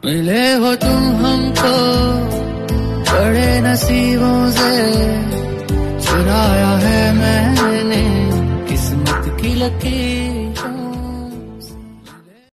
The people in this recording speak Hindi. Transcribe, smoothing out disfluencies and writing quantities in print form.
मिले हो तुम हमको बड़े नसीबों से, चुराया है मैंने किस्मत की लकीर।